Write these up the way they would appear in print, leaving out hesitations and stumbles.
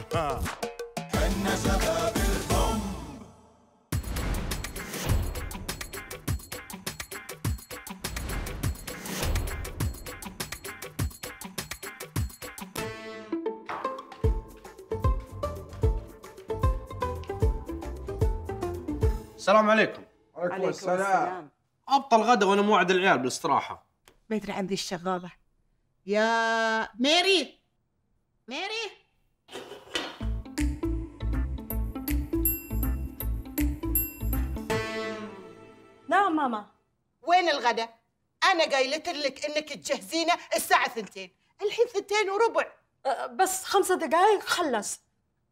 حنا شباب البوم. السلام عليكم. وعليكم السلام. ابطل غدا وانا موعد العيال بالاستراحه. ما ادري عن ذي الشغاله. يا ميري ميري، نعم ماما. وين الغدا؟ انا قايلت لك انك تجهزينه الساعه 2، الحين 2:15. بس 5 دقائق خلص.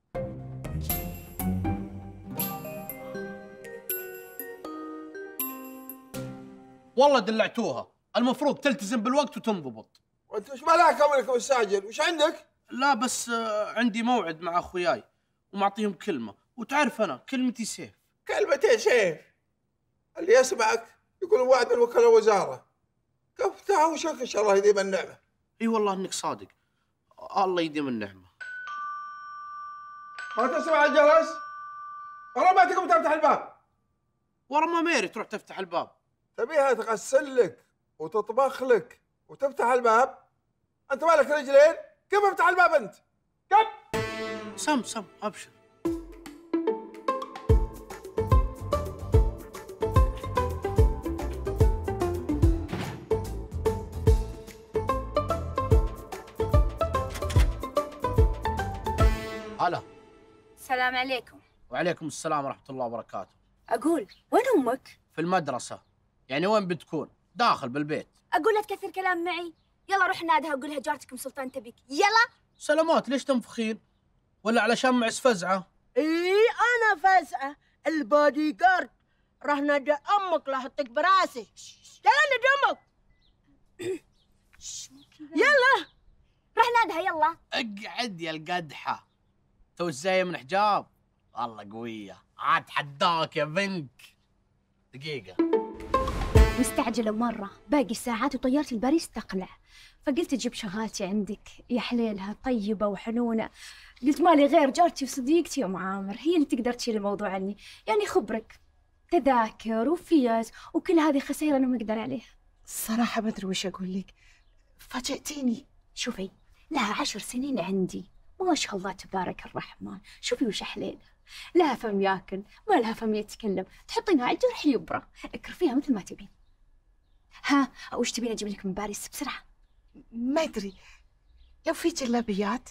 والله دلعتوها، المفروض تلتزم بالوقت وتنضبط. وانت وش مالك امرك مستعجل؟ وش عندك؟ لا بس عندي موعد مع اخوياي ومعطيهم كلمه، وتعرف انا كلمتي سيف. كلمتين سيف، اللي يسمعك يقول وعد من وكلاء الوزاره. كفتها وشك ان شاء الله يديم النعمه. اي والله انك صادق، الله يديم النعمه. ما تسمع الجرس؟ والله ما تقوم تفتح الباب. ورا ما ميري تروح تفتح الباب. تبيها تغسل لك وتطبخ لك وتفتح الباب؟ انت مالك رجلين؟ كيف افتح الباب انت؟ كيف؟ سم ابشر. هلا. السلام عليكم. وعليكم السلام ورحمه الله وبركاته. اقول وين امك؟ في المدرسه. يعني وين بتكون؟ داخل بالبيت. اقول لا تكثر كلام معي، يلا روح نادها وقول لها جارتك ام سلطان تبيك، يلا. سلامات، ليش تنفخين؟ ولا علشان معس فزعه؟ انا فزعه البادي جارد، راح نادي امك لا احطك براسي. يلا نادي امك. يلا روح نادها يلا. اقعد يا القدحه، تو جايه من حجاب. والله قويه، عاد حداك يا بنك. دقيقه. مستعجله مره، باقي ساعات وطياره الباريس تقلع، فقلت اجيب شغالتي عندك، يا حليلها طيبه وحنونه. قلت مالي غير جارتي وصديقتي ام عامر، هي اللي تقدر تشيل الموضوع عني، يعني خبرك تذاكر وفيز وكل هذه خسائر انا ما اقدر عليها. الصراحه ما ادري وش اقول لك، فاجأتيني. شوفي، لها 10 سنين عندي، ما شاء الله تبارك الرحمن. شوفي وش حليلها، لها فم ياكل ما لها فم يتكلم، تحطينها على الجرح يبرى، اكرفيها مثل ما تبين. ها وش تبين اجيب لك من باريس بسرعه؟ ما ادري، لو في جلابيات.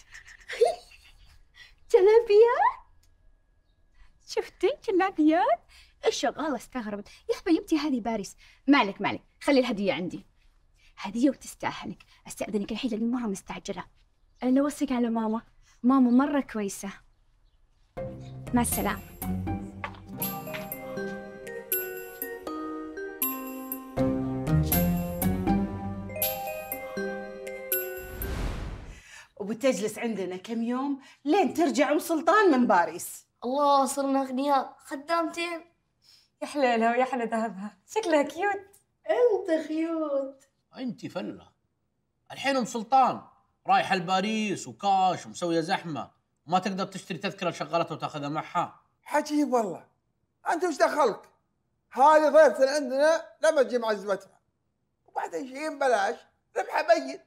جلابيات؟ شفتي جلابيات؟ الشغاله استغربت، يا حبيبتي هذه باريس. مالك خلي الهديه عندي، هديه وتستاهلك. استاذنك الحين لاني مره مستعجله. انا اوصيك على ماما مره كويسه. مع السلامه. وبتجلس عندنا كم يوم لين ترجع ام سلطان من باريس. الله صرنا اغنياء، خدامتين. يا حليلها ويا حلا ذهبها، شكلها كيوت. انت خيوط. انت فله. الحين ام سلطان رايحه لباريس وكاش ومسويه زحمه، وما تقدر تشتري تذكره لشغالتها وتاخذها معها. عجيب والله، انت وش دخلك؟ هذه ضيفتنا عندنا لما تجي معزمتها، وبعدين شيء ببلاش، ربحه بين.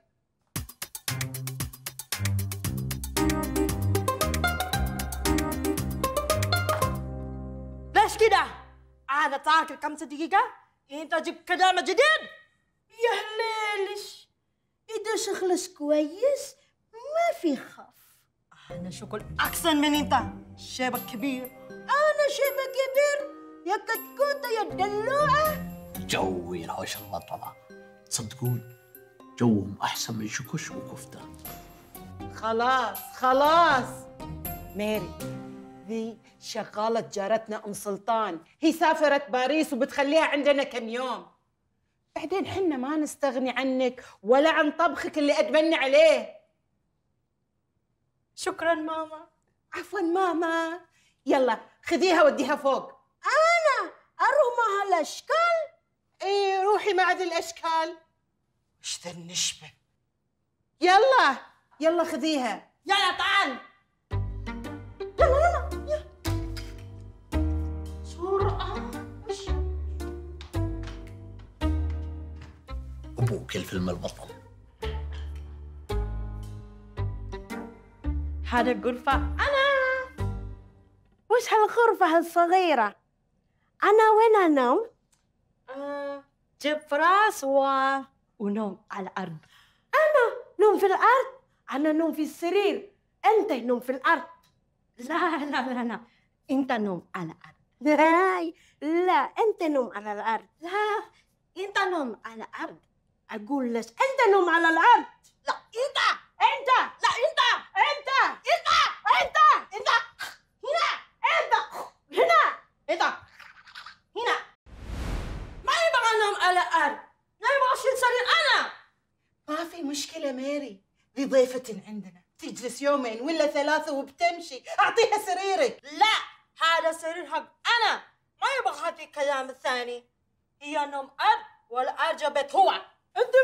ليش كده؟ انا تاكل 5 دقيقة، انت جيب كلام جديد؟ يا هليلش، اذا شغلك كويس ما في خف. انا شغل احسن من انت، شيبك كبير. انا شيبك كبير يا كتكوتة يا دلوعة. جوي الهوش المطلة، تصدقون جوهم احسن من شكوش وكفته. خلاص ميري، ذي شغالة جارتنا ام سلطان، هي سافرت باريس وبتخليها عندنا كم يوم. بعدين حنا ما نستغني عنك ولا عن طبخك اللي ادمنا عليه. شكرا ماما. عفوا ماما. يلا خذيها وديها فوق. انا اروح مع هالاشكال؟ ايه روحي مع ذي الاشكال. وش ذا النشبه؟ يلا خذيها. يلا تعال. وكل فيلم البطل. هذا الغرفة أنا. وش هالغرفة الصغيرة؟ أنا وين أنام؟ جيب فراس ونوم على الأرض. أنا نوم في الأرض؟ أنا نوم في السرير، أنت نوم في الأرض. لا أنت نوم على الأرض. لا أنت نوم على الأرض. لا أنت نوم على الأرض. أقول لك أنت نوم على الأرض. لا أنت لا أنت هنا ما يبغى انام على الارض، ما يبغى اشيل سرير انا. ما في مشكلة ميري، ذي ضيفة عندنا تجلس يومين ولا ثلاثة وبتمشي، أعطيها سريرك. لا هذا سرير حق انا، ما يبغى هذا الكلام الثاني. هي نوم ارض ولا ارجع بيت هو. انتم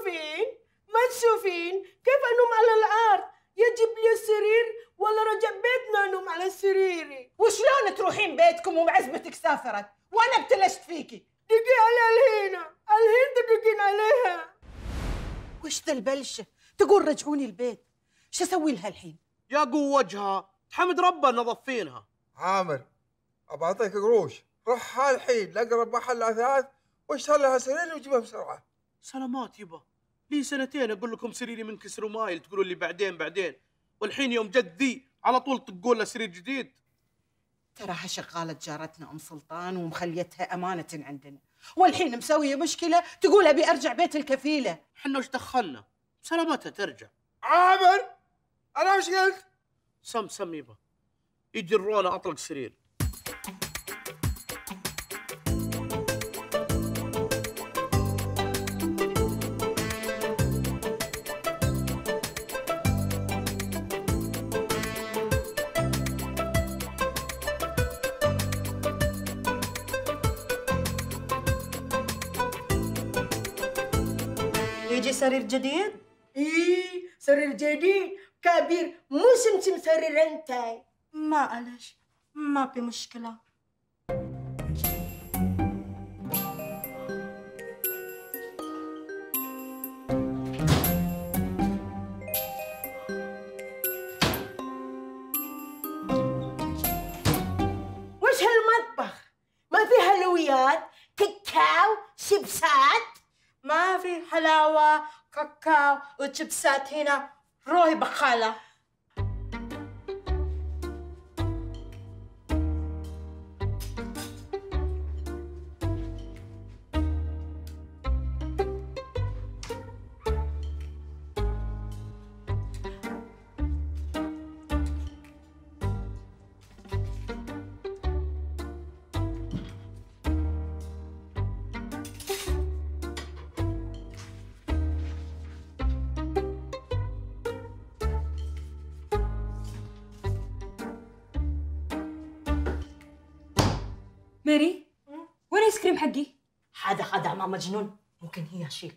تشوفين كيف انوم على الارض؟ يجيب لي السرير ولا رجع بيتنا انوم على سريري. وشلون تروحين بيتكم ومعزبتك سافرت وانا ابتلشت فيكي؟ دقي على الحين تدقين عليها. وش ذا البلشة؟ تقول رجعوني البيت، شو اسوي لها الحين؟ يا قو وجهها، تحمد ربنا نظفينها. عامر ابى اعطيك قروش، روح الحين لاقرب محل اثاث واشتري لها سرير وجيبها بسرعه. سلامات يبا، لي سنتين اقول لكم سريري منكسر ومايل، تقولوا لي بعدين، والحين يوم جد ذي على طول تقول له سرير جديد. تراها شغالة جارتنا أم سلطان ومخليتها أمانة عندنا، والحين مسوية مشكلة تقول أبي أرجع بيت الكفيلة. حنا وش دخلنا؟ سلامتها ترجع. عامر انا وش قلت؟ سم يبا، يجرونا أطلق سرير. يجي سرير جديد؟ ايه سرير جديد كبير، مو سمسم سرير انت. معلش ما في مشكلة. وش هالمطبخ؟ ما في حلويات، كاكاو، شيبسات؟ ما في حلاوة، كاكاو وشيبسات هنا، روحي بقالة. ميري، وين الايس كريم حقي؟ هذا خدامة مجنون، ممكن هي شيء.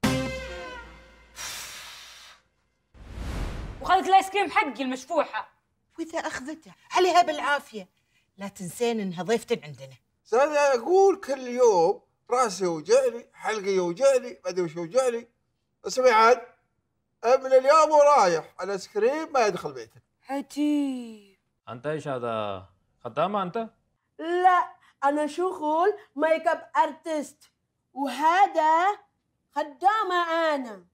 وخذت الايس كريم حقي المشفوحة. وإذا أخذتها عليها بالعافية. لا تنسين إنها ضيفة عندنا. انا اقول كل يوم راسي يوجعني، حلقي يوجعني، ما ادري وش يوجعني. اسمعي عاد، من اليوم ورايح الايس كريم ما يدخل بيتك. عجيب. أنت إيش هذا؟ خدامة أنت؟ لا أنا شغل ميك اب ارتست، وهذا خدامة أنا.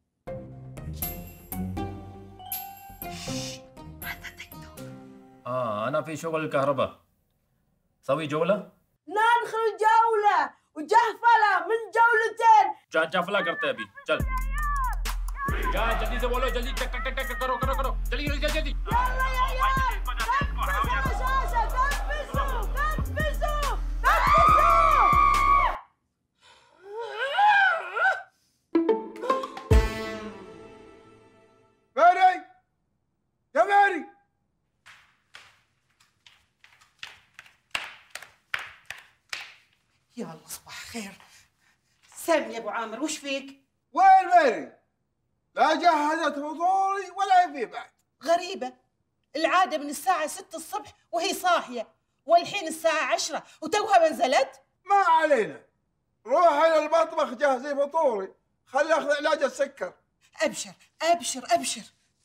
أنا في شغل الكهرباء. سوي جولة؟ ندخل جولة وجهفلة من جولتين. جفلا करते अभी चल क्या जल्दी से बोलो जल्दी टक टक टक करो करो करो जल्दी जल्दी जल्दी يلا يا عيال كبسوا الشاشة، كبسوا كبسوا كبسوا. ماري يا ماري، يا الله صباح خير. سامي يا أبو عامر، وش فيك؟ وين ماري؟ لا جهزت فطوري ولا يبي بعد. غريبة، العادة من الساعة 6 الصبح وهي صاحية، والحين الساعة 10 وتوها ما نزلت. ما علينا، روح إلى المطبخ جهزي فطوري خلي ياخذ علاج السكر. ابشر ابشر ابشر.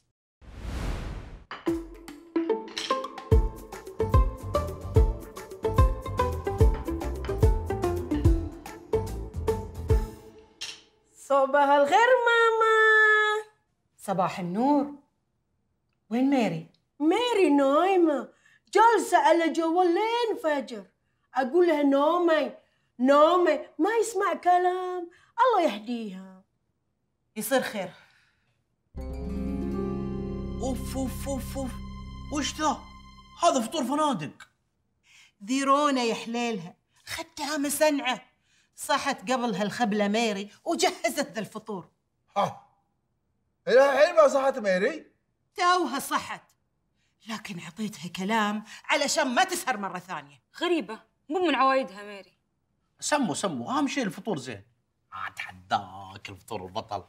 صباح الخير ماما. صباح النور. وين ميري؟ ميري نايمة، جالسة على جوال لين فجر. أقول لها نومي نومي، ما يسمع كلام. الله يهديها. يصير خير. اوف اوف اوف اوف، وش ذا؟ هذا فطور فنادق. ذي رونا يا حليلها، خدتها مسنعة، صحت قبل هالخبلة ميري وجهزت ذا الفطور. ها إلى الحين ما صحت ميري؟ توها صحت، لكن عطيتها كلام علشان ما تسهر مرة ثانية. غريبة، مو من عوايدها ميري. سموا اهم شيء الفطور زين. اتحداك الفطور البطل.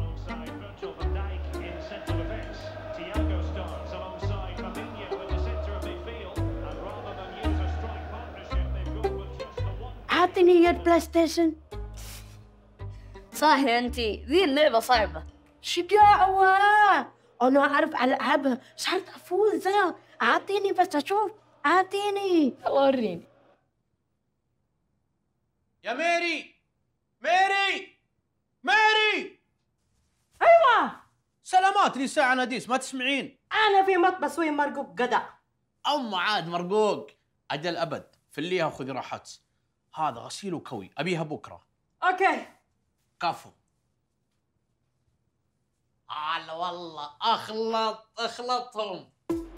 أعطيني يد بلاي ستيشن. صح يا انتي، ذي اللعبة صعبة. شجاعة، أنا أعرف ألعبها، صرت أفوز. أعطيني بس أشوف، أعطيني. وريني. يا ميري ميري ميري. أيوة. سلامات، لي ساعة ناديس ما تسمعين. أنا في مطبخ سوي مرقوق قدع. عاد مرقوق. أجل أبد، فليها وخذي راحتك. هذا غسيل وكوي، أبيها بكرة. أوكي. كفو. والله أخلطهم.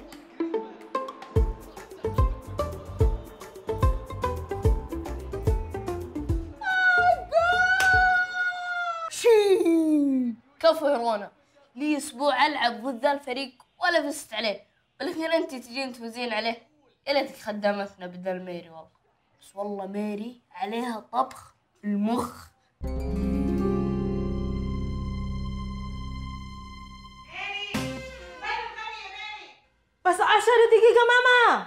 كفو يا رونا، لي اسبوع العب ضد ذا الفريق ولا فزت عليه، والاخير انت تجين تفوزين عليه. يا ليتك خدامتنا بدل ميري والله. بس والله ميري عليها طبخ المخ. بس 10 دقيقة ماما.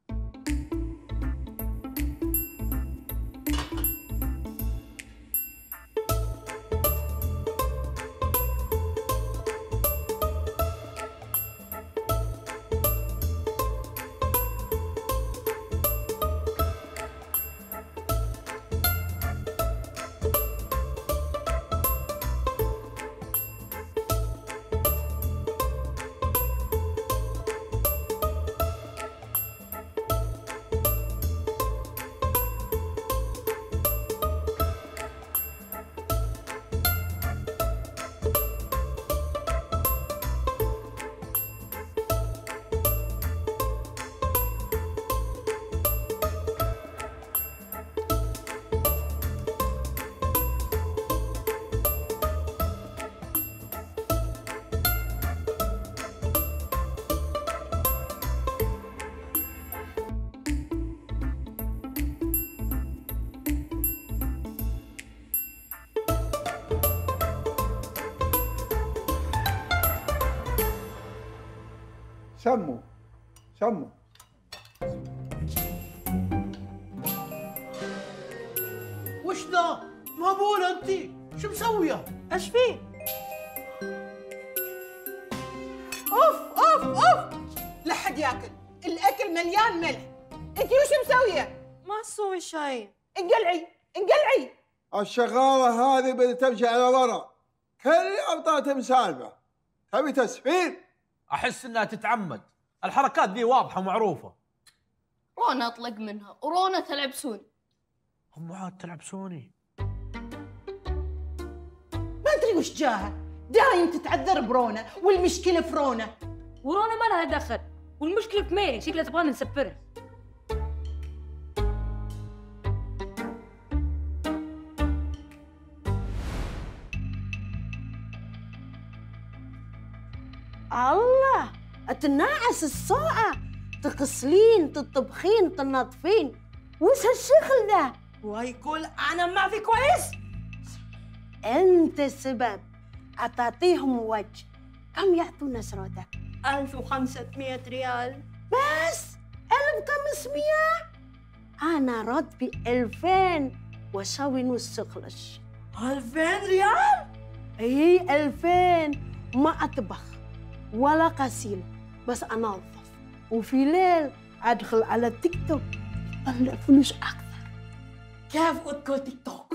سموا. وش ذا؟ مهبولة انتي، شو مسوية؟ ايش فيه؟ اوف لا حد ياكل، الاكل مليان ملح. انتي وش مسوية؟ ما تسوي شيء. انقلعي. الشغالة هذه بدها تمشي على ورا، كل يوم طلعت مسالفة. تبي تسفير؟ أحس إنها تتعمد، الحركات ذي واضحة ومعروفة. رونا أطلق منها ورونا تلعب سوني. هم عاد تلعب سوني؟ ما أدري وش جاها، دايم تتعذر برونا والمشكلة في رونا. ورونا ما لها دخل، والمشكلة في ميري، شكلها تبغانا نسفرها. الله، تنعس الساعة، تغسلين تطبخين تنظفين، وش هالشغل ذا؟ ويقول أنا ما في كويس؟ أنت السبب، أعطيهم وجه. كم يعطونا سرودة؟ 1500 ريال. بس 1500؟ أنا راتبي 2000 وأسوي نص خلش. 2000 ريال؟ هي 2000 ما أطبخ ولا غسيل، بس أنظف. وفي ليل أدخل على تيك توك أطلع فلوس أكثر. كيف أدخل تيك توك؟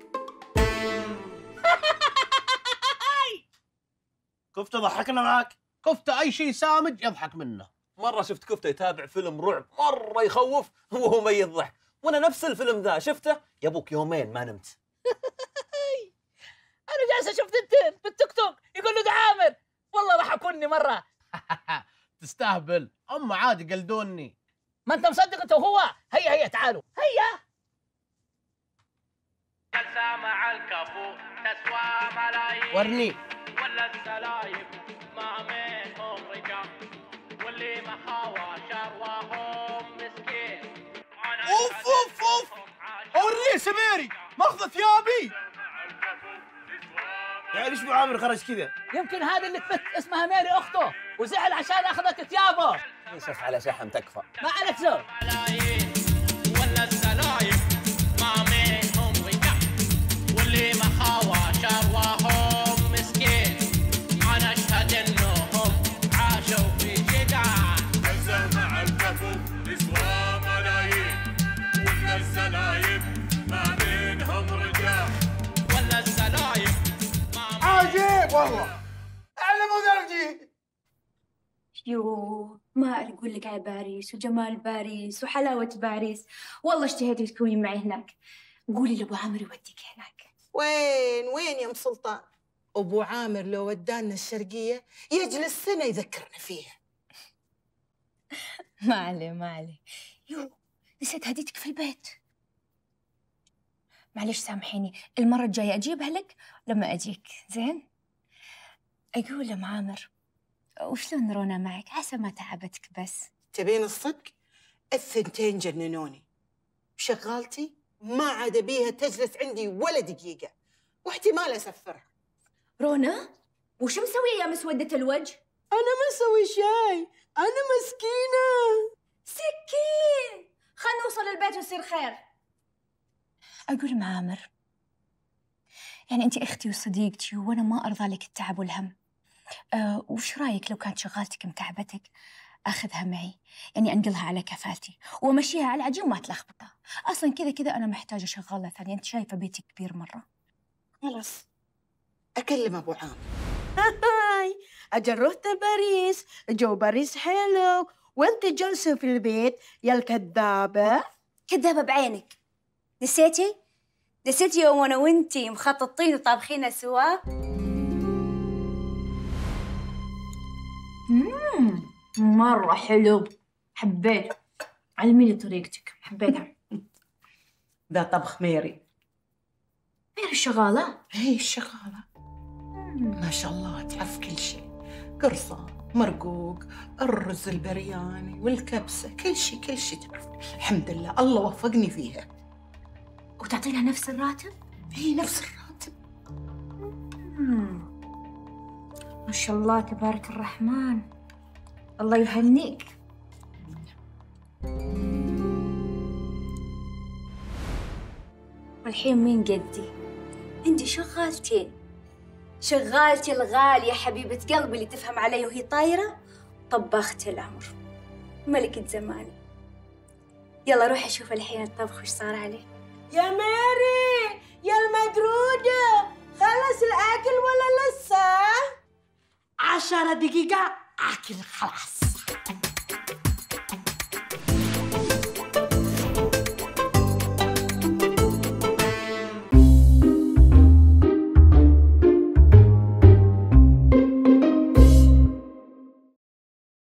كفتة ضحكنا معاك. كفتة أي شيء سامج يضحك منه. مرة شفت كفتة يتابع فيلم رعب مرة يخوف وهو ميت ضحك، وأنا نفس الفيلم ذا شفته يا أبوك يومين ما نمت. أنا جالسة أشوف تنتين بالتيك توك يقول له ده عامر، والله ضحكوني مرة. تستهبل، هم عادي قلدوني. ما أنت مصدق أنت وهو؟ هيا تعالوا هيا. جلسة مع الكفو تسوى ملايين، ورني. ولا السلايب ما منهم رجال، واللي ما خاوى شرواهم مسكين. اوف اوف اوف، اوريه سميري ماخذ ثيابي. يعني ليش ابو عامر خرج كذا؟ يمكن هذه اللي تبت اسمها ميري أخته وزعل عشان أخذت ثيابه. يشف على شحم تكفى. ما عليك زول. ولا السلايب ما منهم رجال، واللي ما خاوى شرواهم مسكين. أنا أشهد إنهم عاشوا في جدال. جلسة مع الكفو تسوى ملايين، ولا السلايب ما بينهم رجال. ولا السلايب عجيب والله، أعلى مدرجي. يو ما أقول لك على باريس وجمال باريس وحلاوة باريس، والله اشتهيتي تكوني معي هناك. قولي لأبو عامر يوديك هناك. وين يا ام سلطان؟ ابو عامر لو ودانا الشرقيه يجلس سنه يذكرنا فيها. ما عليه. يو نسيت هديتك في البيت. معلش سامحيني، المرة الجاية أجيبها لك لما أجيك، زين؟ أقول لأم عامر وشلون رونا معك؟ عسى ما تعبتك بس. تبين الصدق؟ الثنتين جننوني. شغالتي ما عاد بيها تجلس عندي ولا دقيقة، واحتمال أسفرها. رونا وش مسوية يا مسودة الوجه؟ أنا ما أسوي شيء، أنا مسكينة. سكين، خلنا نوصل البيت ويصير خير. أقول أم عامر يعني أنت أختي وصديقتي وأنا ما أرضى لك التعب والهم. وش رايك لو كانت شغالتك متعبتك أخذها معي، يعني أنقلها على كفالتي وأمشيها على العجين وما تلخبطها. أصلاً كذا أنا محتاجة شغالة ثانية، أنت شايفة بيتي كبير مرة. خلاص أكلم أبو عامر. هاي أجل رحت باريس، جو باريس حلو، وأنت جالسة في البيت يا الكذابة. كذابة بعينك. نسيتي يوم أنا وأنتي مخططين وطابخين سوا؟ مرة حلو، حبيت. علميني طريقتك، حبيتها. ذا طبخ ميري الشغالة؟ هي الشغالة ما شاء الله تعرف كل شيء، قرصة، مرقوق، الرز البرياني والكبسة، كل شيء تعرف. الحمد لله الله وفقني فيها. وتعطينها نفس الراتب؟ هي نفس الراتب. ما شاء الله تبارك الرحمن، الله يهنيك. والحين مين قدي؟ عندي شغالتي الغالية حبيبة قلبي اللي تفهم علي وهي طايرة، طباخة العمر، ملكة زماني. يلا روحي شوف الحين الطبخ وش صار عليه. يا ماري يا المجرودة، خلص الأكل ولا لسه؟ 10 دقيقة أكل خلاص.